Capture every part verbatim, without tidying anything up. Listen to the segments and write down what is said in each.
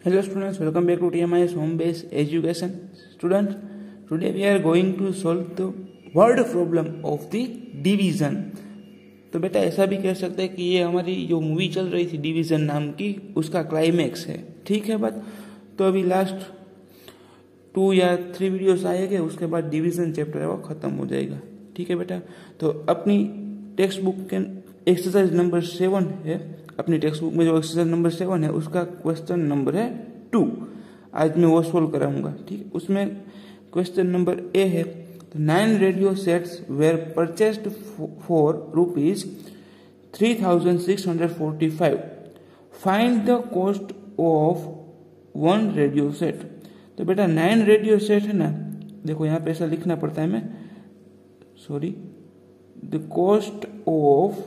Hello students, welcome back to T M I S Home Based Education. Students, today we are going to solve the word problem of the division. तो बेटा ऐसा भी कह सकते हैं कि ये हमारी जो मूवी चल रही थी डिवीजन नाम की, उसका क्लाइमैक्स है। ठीक है बात। तो अभी लास्ट टू या थ्री वीडियोस आएंगे, उसके बाद डिवीजन चैप्टर है वो खत्म हो जाएगा। ठीक है बेटा। तो अपनी टेक्स्ट बुक के एक्सरसाइज नंबर सेवन है, अपनी टेक्स्ट बुक में जो एक्सरसाइज नंबर सेवन है उसका क्वेश्चन नंबर है टू। आज मैं वो सोल्व कराऊंगा। ठीक है। उसमें क्वेश्चन नंबर ए है, nine radio sets were purchased for rupees three thousand six hundred forty five, find the cost of one radio set. तो बेटा नाइन रेडियो सेट है ना, देखो यहाँ पे ऐसा लिखना पड़ता है, मैं sorry, the cost of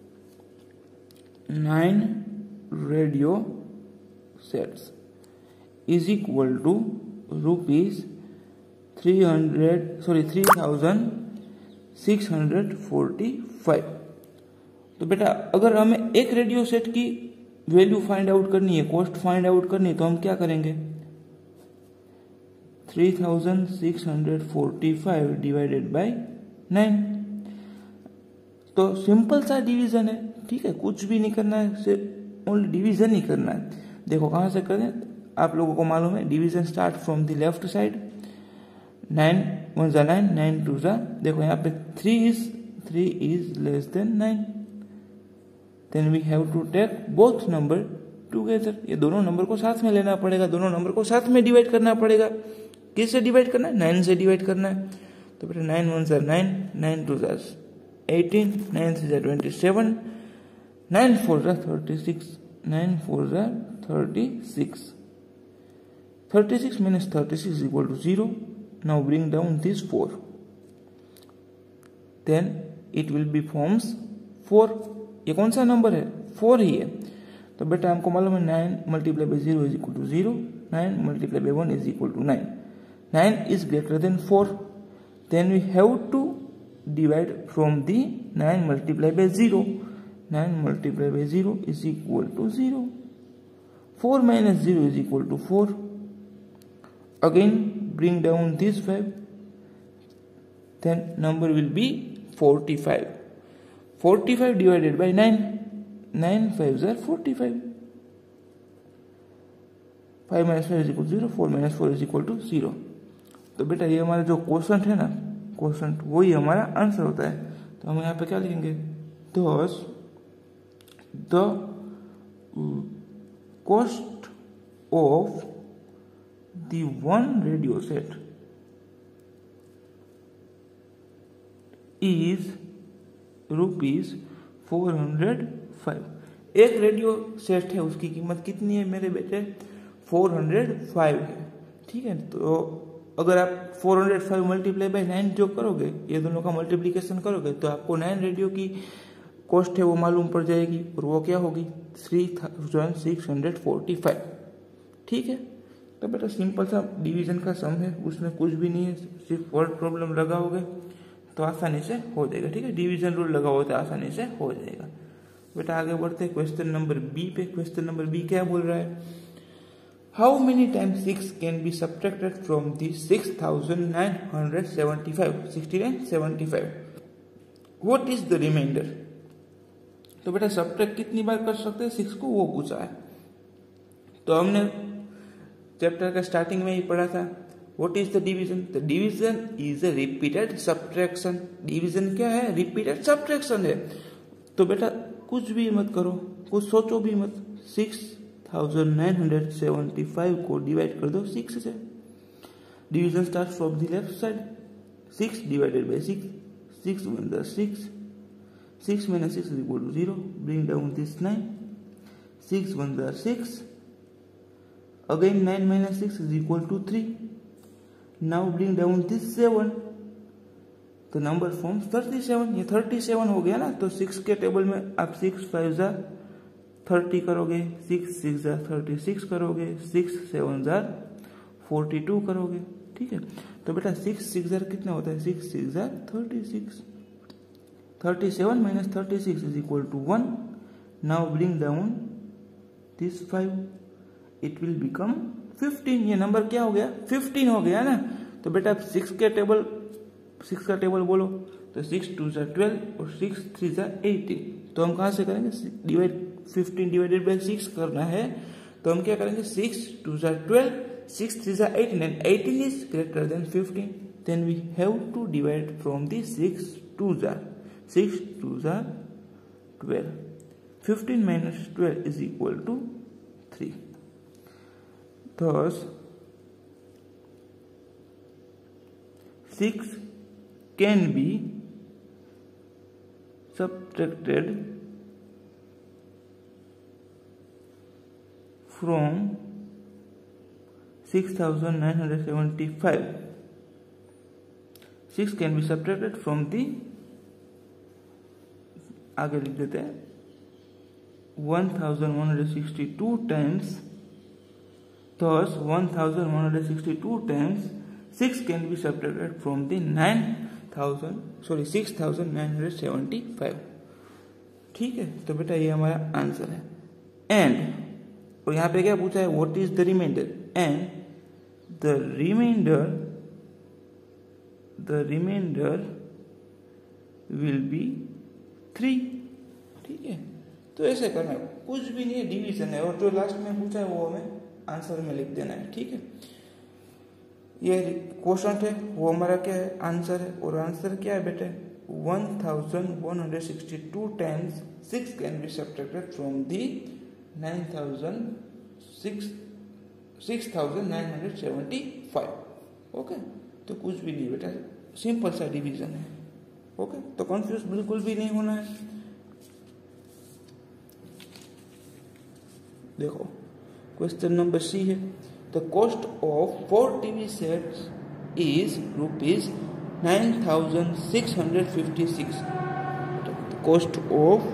nine radio sets is equal to rupees three hundred sorry three thousand six hundred forty five. तो बेटा अगर हमें एक रेडियो सेट की वैल्यू फाइंड आउट करनी है, कॉस्ट फाइंड आउट करनी है, तो हम क्या करेंगे, three thousand six hundred forty five divided by nine. तो सिंपल सा डिवीजन है। ठीक है, कुछ भी नहीं करना है, सिर्फ ओनली डिवीजन ही करना है। देखो कहां से करें, आप लोगों को मालूम है division start from the left side. Nine one जा नाइन, नाइन टू जा, देखो यहाँ पे three is three is less than nine, then we have to take both number together. ये दोनों नंबर को साथ में लेना पड़ेगा, दोनों नंबर को साथ में डिवाइड करना पड़ेगा। किससे डिवाइड करना है, नाइन से डिवाइड करना है। तो बेटा नाइन वन जा नाइन, नाइन टू जा एटीन, नाइन थ्री जा ट्वेंटी सेवन, नाइन फोर जा थर्टी सिक्स, नाइन फोर जा thirty six, thirty six minus thirty six is equal to zero. Now bring down this four. Then it will be forms four. ये कौन सा number है, four ही है। तो बेटा हमको मालूम है nine multiply by zero is equal to zero, nine multiply by one is equal to nine, nine is greater than four. Then we have to divide from the nine multiply by zero, nine multiply by zero is equal to zero, four minus zero is equal to four. Again bring down this five, then number will be forty-five. forty-five divided by nine, nine fives are forty-five. five minus five is equal to zero, four minus four is equal to zero. तो बेटा ये हमारा जो quotient है ना, quotient वही हमारा answer होता है। तो हम यहाँ पे क्या लिखेंगे, thus the cost of the one radio set is rupees four hundred five. एक रेडियो सेट है, उसकी कीमत कितनी है मेरे बेटे, फोर हंड्रेड फाइव है। ठीक है। तो अगर आप four hundred five multiply by nine जो करोगे, ये दोनों का मल्टीप्लीकेशन करोगे, तो आपको नाइन रेडियो की कॉस्ट है वो मालूम पड़ जाएगी, और वो क्या होगी, three thousand six hundred forty five. ठीक है। तो बेटा सिंपल सा डिवीजन का सम है, उसमें कुछ भी नहीं है, सिर्फ वर्ड प्रॉब्लम लगाओगे तो आसानी से हो जाएगा। ठीक है, डिवीजन रूल लगाओगे तो आसानी से हो जाएगा। बेटा आगे बढ़ते हैं क्वेश्चन नंबर बी पे। क्वेश्चन नंबर बी क्या बोल रहा है, how many times six can be subtracted from the six thousand nine hundred seventy five, sixty nine seventy five, what is the remainder. तो बेटा सब्ट्रैक्ट कितनी बार कर सकते हैं सिक्स को, वो पूछा है। तो हमने चैप्टर का स्टार्टिंग में ही पढ़ा था, what is the division. The division is a repeated subtraction. Division क्या है, रिपीटेड सब्ट्रैक्शन है। तो बेटा कुछ भी मत करो, कुछ सोचो भी मत, six thousand nine hundred seventy five को डिवाइड कर दो सिक्स से। Division start from the left side, six divided by six, six one the six, six minus six is equal to zero, bring down this nine, six one the six, again nine minus six is equal to three. Now bring down this seven, the number forms thirty-seven. ये thirty-seven हो गया ना। तो six के table में आप six five जा thirty करोगे, सिक्स सिक्स जा थर्टी सिक्स करोगे, सिक्स सेवन जा फोर्टी टू करोगे। ठीक है। तो बेटा सिक्स सिक्स जार कितना होता है, सिक्स सिक्स जार thirty six, thirty seven minus thirty six is equal to one. Now bring down this five, it will become fifteen. ये नंबर क्या हो गया, फिफ्टीन हो गया ना। तो बेटा आप सिक्स के टेबल सिक्स का टेबल बोलो तो सिक्स टू ज़ा ट्वेल्व और सिक्स थ्री ज़ा एटीन। तो हम कहाँ से करेंगे, divide fifteen divided by six करना है। तो हम क्या करेंगे, सिक्स टू ज़ा ट्वेल्व, सिक्स थ्री ज़ा eighteen and eighteen is greater than fifteen. Then we have to divide from the six two ज़ा सिक्स टू ज़ा twelve. Fifteen minus twelve is equal to three. Thus, six can be subtracted from six thousand nine hundred seventy-five. Six can be subtracted from the, आगे लिख देते हैं, one thousand one hundred sixty-two times. Thus, one thousand one hundred sixty-two times six can be subtracted from the nine thousand sorry six thousand nine hundred seventy-five. ठीक है, तो बेटा ये हमारा आंसर है। एंड और यहाँ पे क्या पूछा है, what is the reminder, and the reminder the reminder will be three. ठीक है, तो ऐसे करना है, कुछ भी नहीं है, डिवीजन है, और जो लास्ट में पूछा है वो हमें आंसर में लिख देना है। ठीक है, ये क्वेश्चन है वो हमारा क्या है, आंसर है। और आंसर क्या है बेटे, one thousand one hundred sixty two times six can be subtracted from the nine thousand six six thousand nine hundred seventy five. Okay, तो कुछ भी नहीं बेटा, सिंपल सा डिवीजन है। ओके, तो कंफ्यूज बिल्कुल भी नहीं होना है। देखो क्वेश्चन नंबर सी है, the cost of four TV sets is rupees nine thousand six hundred fifty six. Cost of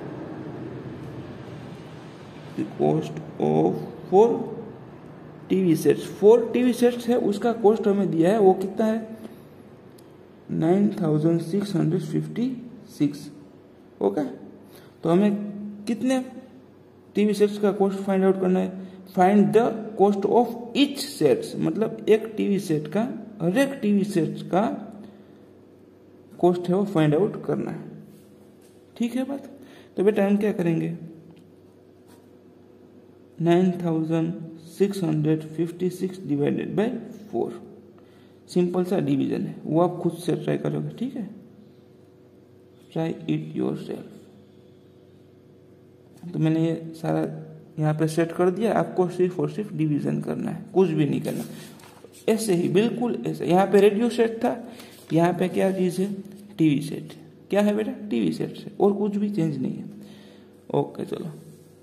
the cost of four TV sets, four TV sets है, उसका कॉस्ट हमें दिया है, वो कितना है, nine thousand six hundred fifty six. Okay, तो हमें कितने टीवी सेट्स का कॉस्ट फाइंड आउट करना है, find the cost of each sets, मतलब एक टीवी सेट का, हर एक टीवी सेट का कॉस्ट है वो फाइंड आउट करना है। ठीक है बात, तो बेटा हम क्या करेंगे, nine thousand six hundred fifty six divided by four, simple सा डिवीजन है, वो आप खुद से ट्राई करोगे। ठीक है, ट्राई इट योर सेल्फ। तो मैंने ये सारा यहाँ पे सेट कर दिया, आपको सिर्फ और सिर्फ डिवीजन करना है, कुछ भी नहीं करना, ऐसे ही बिल्कुल ऐसे। यहाँ पे रेडियो सेट था, यहाँ पे क्या चीज़ है, टीवी सेट। क्या है बेटा, टीवी सेट से, और कुछ भी चेंज नहीं है। ओके चलो,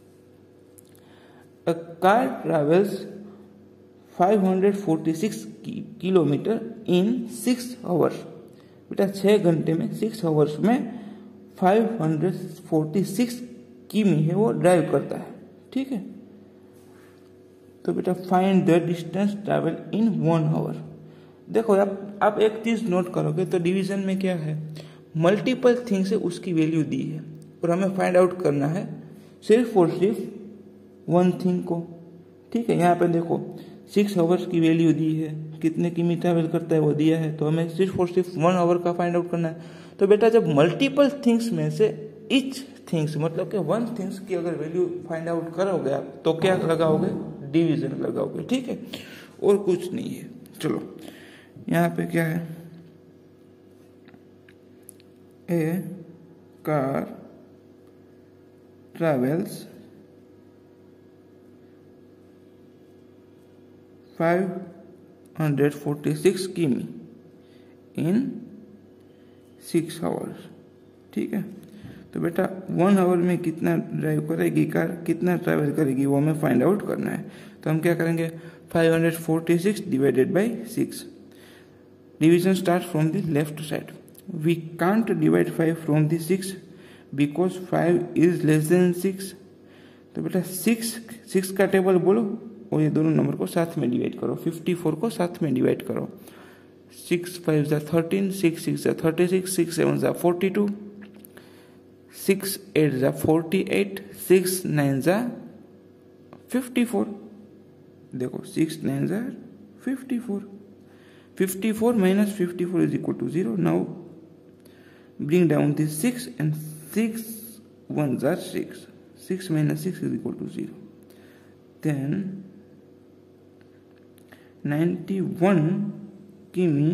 a car travels five hundred forty six kilometre in six hours. बेटा छः घंटे में, सिक्स आवर्स में five hundred forty six km है वो ड्राइव करता है। ठीक है, तो बेटा find the distance travel in one hour. देखो आप आप एक चीज नोट करोगे तो डिवीजन में क्या है, मल्टीपल थिंग्स है, उसकी वैल्यू दी है और हमें फाइंड आउट करना है सिर्फ और सिर्फ वन थिंग को। ठीक है, यहाँ पे देखो सिक्स आवर्स की वैल्यू दी है, कितने किमी ट्रैवल करता है वो दिया है, तो हमें सिर्फ और सिर्फ वन आवर का फाइंड आउट करना है। तो बेटा जब मल्टीपल थिंग्स में से इच थिंग्स मतलब कि वन थिंग्स की अगर वैल्यू फाइंड आउट करोगे आप तो क्या लगाओगे, डिवीजन लगाओगे। ठीक है, और कुछ नहीं है। चलो यहाँ पे क्या है, a car travels five hundred forty six km in six hours. ठीक है, तो बेटा वन आवर में कितना ड्राइव करेगी कार, कितना ट्रैवल करेगी, वो हमें फाइंड आउट करना है। तो हम क्या करेंगे, five hundred forty six divided by six. Division start from the left side. We can't divide five from the six because five is less than six. तो बेटा सिक्स सिक्स का टेबल बोलो और ये दोनों नंबर को साथ में डिवाइड करो, फिफ्टी फोर को साथ में डिवाइड करो। सिक्स फाइव जा थर्टीन, सिक्स सिक्स जा थर्टी सिक्स, सिक्स सेवन जा फोर्टी टू, सिक्स एट जा फोर्टी एट, सिक्स नाइन जा फिफ्टी फोर। देखो सिक्स नाइन जार fifty four, fifty four minus fifty four is equal to zero. Now bring down this six and six one जार six, six minus six is equal to zero. Then ninety-one kilometers,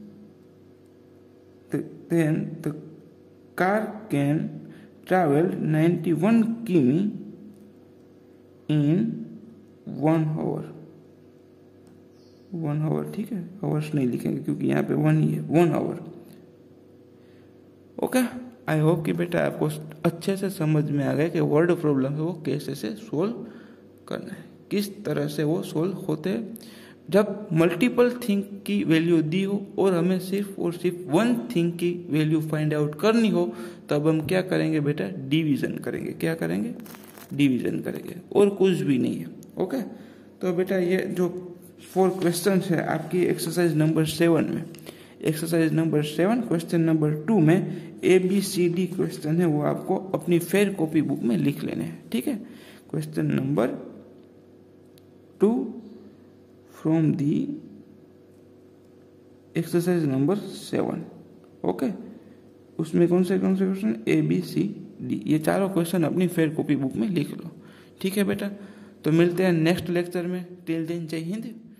the, then the car can travel ninety-one kilometers in one hour. One hour, ठीक है, hours नहीं लिखेंगे क्योंकि यहाँ पे one ही है, one hour. Okay, I hope कि बेटा आपको अच्छे से समझ में आ गया कि वर्ड प्रॉब्लम है वो कैसे से सोल्व करना है, किस तरह से वो सोल्व होते हैं. जब मल्टीपल थिंग की वैल्यू दी हो और हमें सिर्फ और सिर्फ वन थिंग की वैल्यू फाइंड आउट करनी हो, तब हम क्या करेंगे बेटा, डिवीजन करेंगे. क्या करेंगे, डिवीजन करेंगे, और कुछ भी नहीं है. ओके, तो बेटा ये जो फोर क्वेश्चन है आपकी एक्सरसाइज नंबर सेवन में, exercise number seven question number two में A B C D question है, वो आपको अपनी फेयर कॉपी बुक में लिख लेने हैं. ठीक है, question number two from the exercise number seven. Okay, उसमें कौन से कौन से question, A B C D, ये चारों क्वेश्चन अपनी फेयर कॉपी बुक में लिख लो. ठीक है बेटा, तो मिलते हैं नेक्स्ट लेक्चर में. टिल देन जय हिंद.